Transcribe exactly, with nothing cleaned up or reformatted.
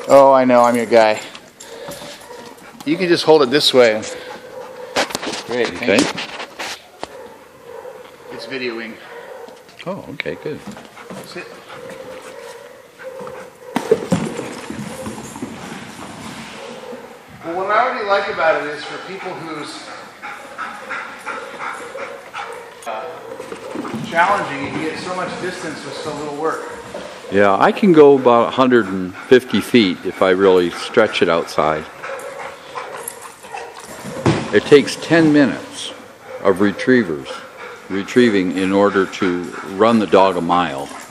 Oh, I know, I'm your guy. You can just hold it this way. Great, thank Okay. you. It's videoing. Oh, okay, good. Sit. Well, what I really like about it is for people who's uh, challenging, you can get so much distance with so little work. Yeah, I can go about one hundred fifty feet if I really stretch it outside. It takes ten minutes of retrievers, retrieving in order to run the dog a mile.